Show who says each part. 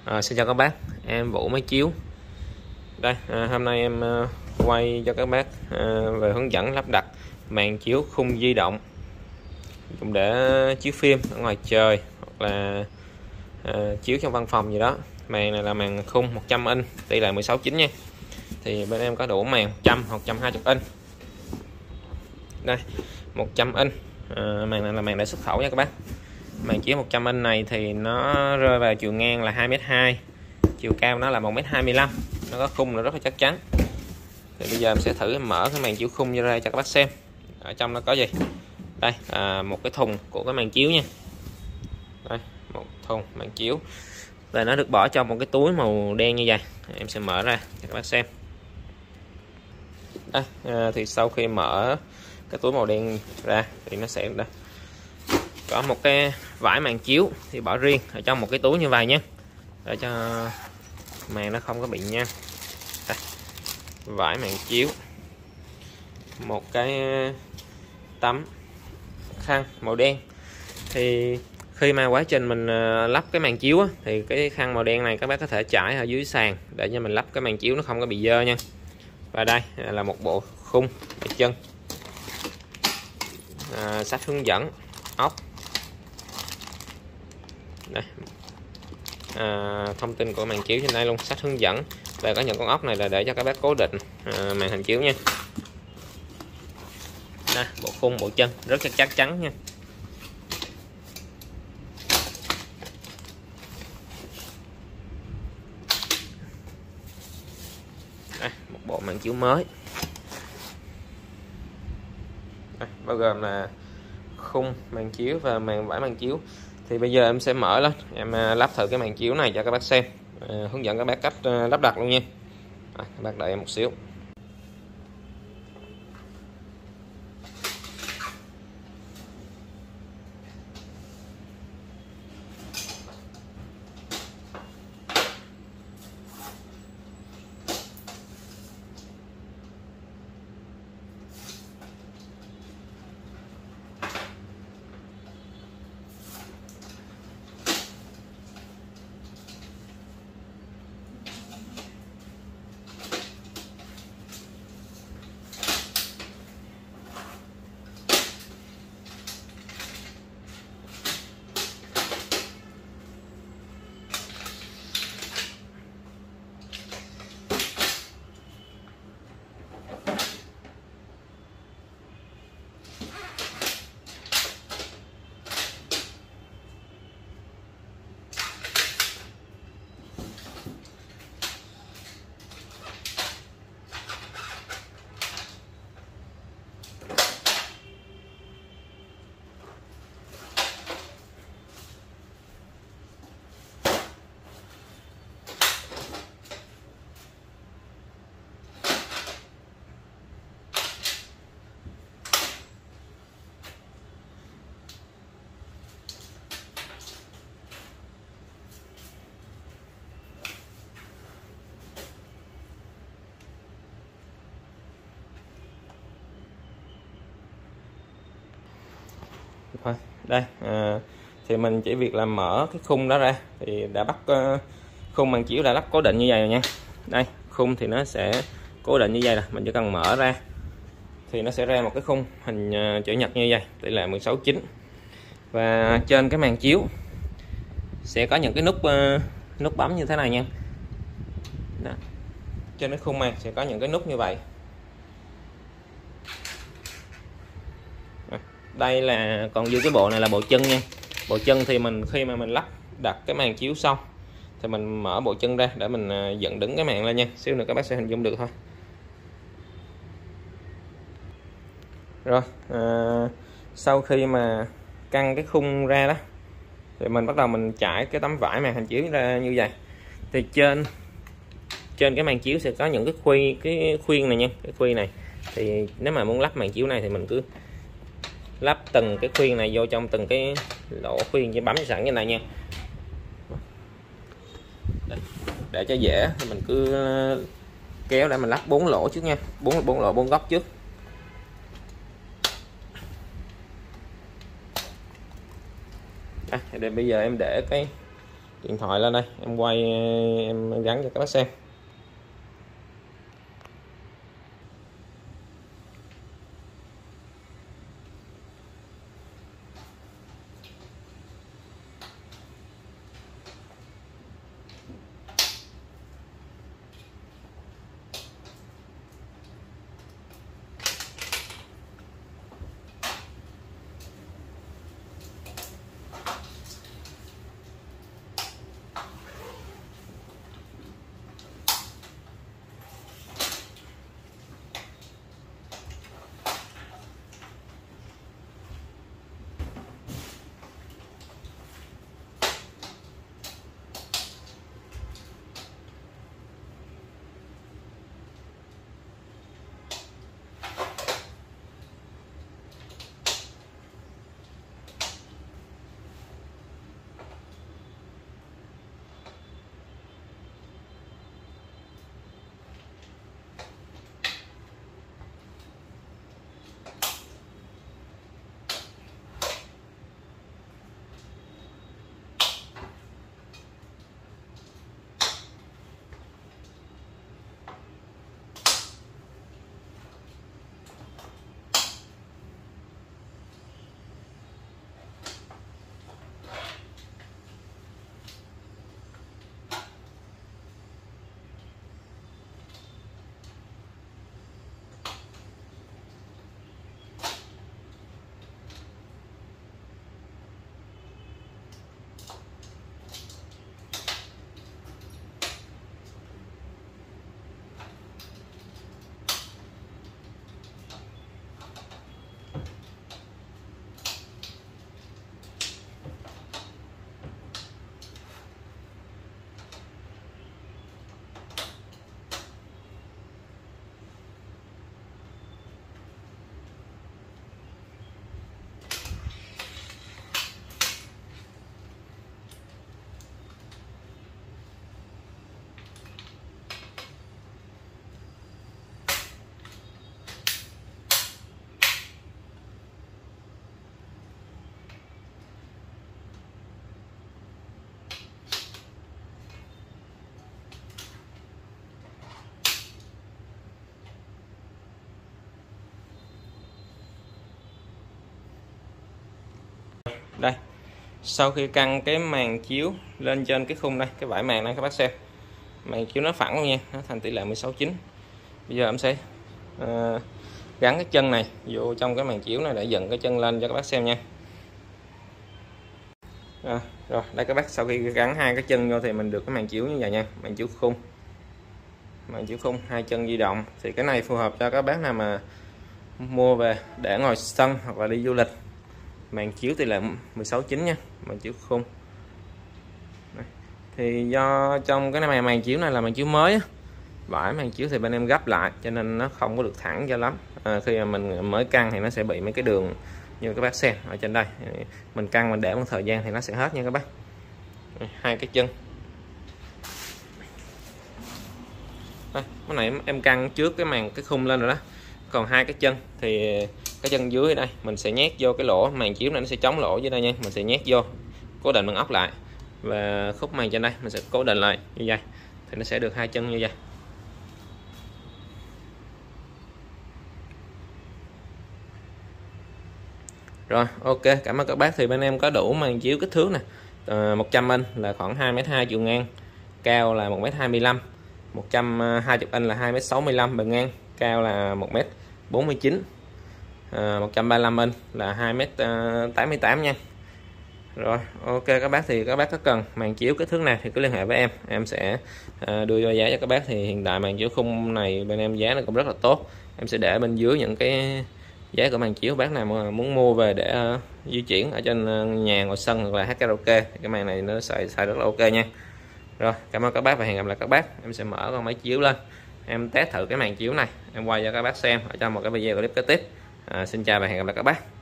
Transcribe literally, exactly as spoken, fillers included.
Speaker 1: À, xin chào các bác, em Vũ Máy Chiếu. Đây, à, hôm nay em à, quay cho các bác à, về hướng dẫn lắp đặt màn chiếu khung di động dùng để chiếu phim ở ngoài trời hoặc là à, chiếu trong văn phòng gì đó. Màn này là màn khung một trăm inch, tỷ lệ mười sáu chín nha. Thì bên em có đủ màn một trăm hoặc một trăm hai mươi inch. Đây, một trăm inch. À, màn này là màn để xuất khẩu nha các bác. Màn chiếu một trăm inch này thì nó rơi vào chiều ngang là hai mét hai, chiều cao nó là một mét hai mươi lăm, nó có khung nó rất là chắc chắn. Thì bây giờ em sẽ thử em mở cái màn chiếu khung ra cho các bác xem ở trong nó có gì. Đây, à, một cái thùng của cái màn chiếu nha. Đây, một thùng màn chiếu và nó được bỏ trong một cái túi màu đen như vậy. Em sẽ mở ra cho các bác xem. Đây, à, thì sau khi mở cái túi màu đen ra thì nó sẽ đây, có một cái vải màn chiếu thì bỏ riêng ở trong một cái túi như vậy nhé, để cho màn nó không có bị nhăn. Đây, vải màn chiếu, một cái tấm khăn màu đen. Thì khi mà quá trình mình lắp cái màn chiếu á, thì cái khăn màu đen này các bác có thể trải ở dưới sàn để cho mình lắp cái màn chiếu nó không có bị dơ nha. Và đây là một bộ khung để chân, à, sách hướng dẫn, ốc. Đây, à, thông tin của màn chiếu trên đây luôn, sách hướng dẫn. Và có những con ốc này là để cho các bác cố định à, màn hình chiếu nha. Đây, bộ khung bộ chân rất chắc chắc chắn nha. Đây, một bộ màn chiếu mới. Đây, bao gồm là khung màn chiếu và màn vải màn chiếu. Thì bây giờ em sẽ mở lên, em lắp thử cái màn chiếu này cho các bác xem, à, hướng dẫn các bác cách lắp đặt luôn nha. À, các bác đợi em một xíu. Thôi, đây à, thì mình chỉ việc là mở cái khung đó ra thì đã bắt uh, khung màn chiếu đã lắp cố định như vậy rồi nha. Đây, khung thì nó sẽ cố định như vậy, là mình chỉ cần mở ra thì nó sẽ ra một cái khung hình uh, chữ nhật như vậy, tỷ lệ mười sáu chín. Và trên cái màn chiếu sẽ có những cái nút uh, nút bấm như thế này nha. Đó. Trên cái khung màn sẽ có những cái nút như vậy. Đây là còn dư cái bộ này là bộ chân nha. Bộ chân thì mình khi mà mình lắp đặt cái màn chiếu xong thì mình mở bộ chân ra để mình dựng đứng cái màn lên nha. Xíu nữa các bác sẽ hình dung được thôi. Rồi à, sau khi mà căng cái khung ra đó thì mình bắt đầu mình trải cái tấm vải màn hình chiếu ra như vậy. Thì trên trên cái màn chiếu sẽ có những cái khuy cái khuyên này nha, cái khuy này. Thì nếu mà muốn lắp màn chiếu này thì mình cứ lắp từng cái khuyên này vô trong từng cái lỗ khuyên, chỉ bấm sẵn như này nha. Đây, để cho dễ thì mình cứ kéo để mình lắp bốn lỗ trước nha, bốn bốn lỗ bốn góc trước. À, để bây giờ em để cái điện thoại lên đây em quay, em gắn cho các bác xem. Đây, sau khi căng cái màn chiếu lên trên cái khung đây, cái vải màn đây các bác xem, màn chiếu nó phẳng luôn nha, nó thành tỷ lệ mười sáu chín. Bây giờ em sẽ uh, gắn cái chân này vô trong cái màn chiếu này để dựng cái chân lên cho các bác xem nha. À, rồi đây các bác, sau khi gắn hai cái chân vô thì mình được cái màn chiếu như vậy nha, màn chiếu khung, màn chiếu khung hai chân di động. Thì cái này phù hợp cho các bác nào mà mua về để ngồi sân hoặc là đi du lịch. Màn chiếu tỷ lệ mười sáu chín nha, màn chiếu khung. Đây. Thì do trong cái này màn chiếu này là màn chiếu mới á, vải màn chiếu thì bên em gấp lại cho nên nó không có được thẳng cho lắm. À, khi mà mình mới căng thì nó sẽ bị mấy cái đường như các bác xem ở trên đây. Mình căng mình để một thời gian thì nó sẽ hết nha các bác. Đây, hai cái chân. Đây, cái này em căng trước cái màn cái khung lên rồi đó. Còn hai cái chân thì cái chân dưới đây mình sẽ nhét vô cái lỗ màn chiếu này, nó sẽ chống lỗ dưới đây nha, mình sẽ nhét vô cố định bằng ốc lại, và khúc màn trên đây mình sẽ cố định lại như vậy thì nó sẽ được hai chân như vậy. Rồi ok, cảm ơn các bác. Thì bên em có đủ màn chiếu kích thước nè, à, một trăm inch là khoảng hai mét hai chiều ngang, cao là một mét hai mươi lăm, một trăm hai mươi inch là hai mét sáu mươi lăm bề ngang, cao là một mét bốn mươi chín, à, một trăm ba mươi lăm inch là hai mét tám mươi tám nha. Rồi ok các bác, thì các bác có cần màn chiếu kích thước này thì cứ liên hệ với em, em sẽ à, đưa cho giá cho các bác. Thì hiện tại màn chiếu khung này bên em giá nó cũng rất là tốt, em sẽ để bên dưới những cái giá của màn chiếu. Bác nào mà muốn mua về để uh, di chuyển ở trên uh, nhà ngồi sân hoặc là hát karaoke thì cái màn này nó xài xài rất là ok nha. Rồi cảm ơn các bác và hẹn gặp lại các bác. Em sẽ mở con máy chiếu lên, em test thử cái màn chiếu này, em quay cho các bác xem ở trong một cái video clip kế tiếp. À, xin chào và hẹn gặp lại các bác.